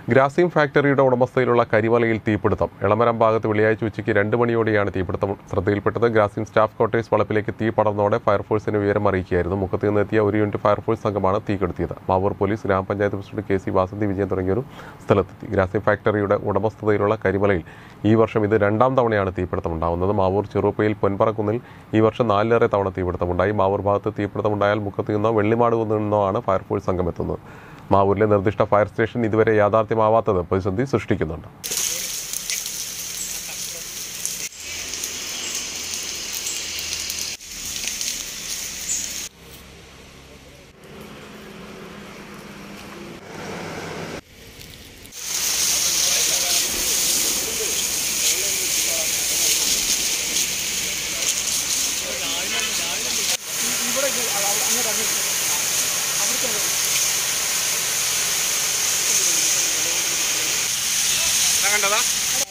ഗ്രാസിം ഫാക്ടറിയുടെ ഉടമസ്ഥയിലുള്ള കരിമലയിൽ തീപിടുത്തം. എളമരം ഭാഗത്ത് വെള്ളിയാഴ്ച ഉച്ചയ്ക്ക് 2 മണിയോടെയാണ് തീപിടുത്തം ശ്രദ്ധയിൽപ്പെട്ടത്. ഗ്രാസിം സ്റ്റാഫ് ക്വാർട്ടേഴ്സ് വളപ്പിലേക്ക് തീ പടർന്നതോടെ ഫയർഫോഴ്സിന് വിവരം അറിയിക്കുകയായിരുന്നു. മുഖത്ത് നിന്നെത്തിയ ഒരു യൂണിറ്റ് ഫയർഫോഴ്സ് സംഘമാണ് തീ കെടുത്തിയത്. മാവൂർ പോലീസ്, ഗ്രാമപഞ്ചായത്ത് പ്രസിഡന്റ് KC വാസന്തി വിജയൻ തുടങ്ങിയവരും സ്ഥലത്തെത്തി. ഗ്രാസിം ഫാക്ടറിയുടെ ഉടമസ്ഥതയിലുള്ള കരിമലയിൽ ഈ വർഷം ഇത് 2ാം തവണയാണ് തീപിടുത്തമുണ്ടാകുന്നത്. മാവൂർ ചെറുപ്പയിൽ പൊൻപറക്കുന്നിൽ ഈ വർഷം 4ലേറെ തവണ തീപിടുത്തമുണ്ടായി. മാവൂർ ഭാഗത്ത് തീപിടുത്തമുണ്ടായാൽ മുഖത്ത് നിന്നോ വെള്ളിമാട് നിന്നോ ആണ് ഫയർഫോഴ്സ് സംഘം എത്തുന്നത്. മാവൂരിലെ നിർദ്ദിഷ്ട ഫയർ സ്റ്റേഷൻ ഇതുവരെ യാഥാർത്ഥ്യമാവാത്തത് പ്രതിസന്ധി സൃഷ്ടിക്കുന്നുണ്ട്. കണ്ടതാ